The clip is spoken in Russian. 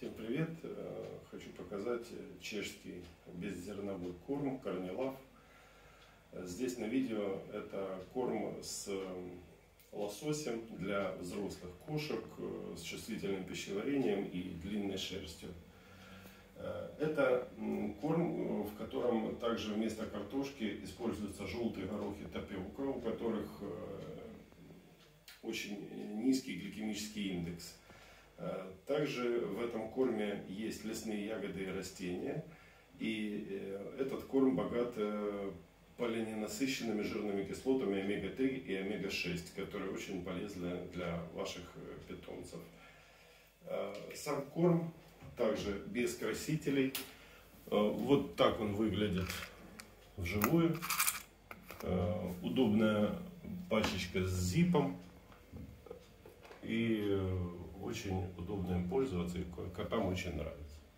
Всем привет! Хочу показать чешский беззерновой корм Корнилав. Здесь на видео это корм с лососем для взрослых кошек с чувствительным пищеварением и длинной шерстью. Это корм, в котором также вместо картошки используются желтые горохи тапиока, у которых очень низкий гликемический индекс. Также в этом корме есть лесные ягоды и растения, и этот корм богат полиненасыщенными жирными кислотами омега-3 и омега-6, которые очень полезны для ваших питомцев. Сам корм также без красителей. Вот так он выглядит вживую. Удобная пачечка с зипом. И очень удобно им пользоваться, и котам очень нравится.